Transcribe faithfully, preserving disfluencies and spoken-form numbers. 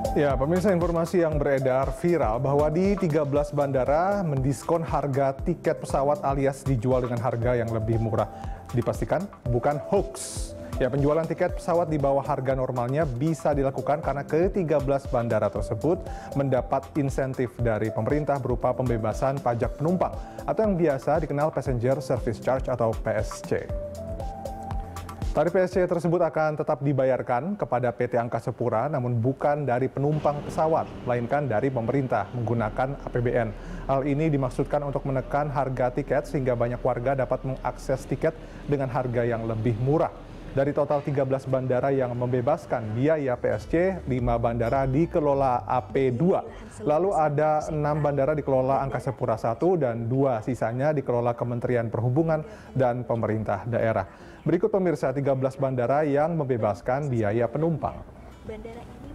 Ya, pemirsa, informasi yang beredar viral bahwa di tiga belas bandara mendiskon harga tiket pesawat alias dijual dengan harga yang lebih murah. Dipastikan bukan hoax. Ya, penjualan tiket pesawat di bawah harga normalnya bisa dilakukan karena ke tiga belas bandara tersebut mendapat insentif dari pemerintah berupa pembebasan pajak penumpang atau yang biasa dikenal Passenger Service Charge atau P S C. Tarif P S C tersebut akan tetap dibayarkan kepada P T Angkasa Pura, namun bukan dari penumpang pesawat, melainkan dari pemerintah menggunakan A P B N. Hal ini dimaksudkan untuk menekan harga tiket sehingga banyak warga dapat mengakses tiket dengan harga yang lebih murah. Dari total tiga belas bandara yang membebaskan biaya P S C, lima bandara dikelola A P dua. Lalu ada enam bandara dikelola Angkasa Pura satu dan dua sisanya dikelola Kementerian Perhubungan dan pemerintah daerah. Berikut pemirsa tiga belas bandara yang membebaskan biaya penumpang. Bandara ini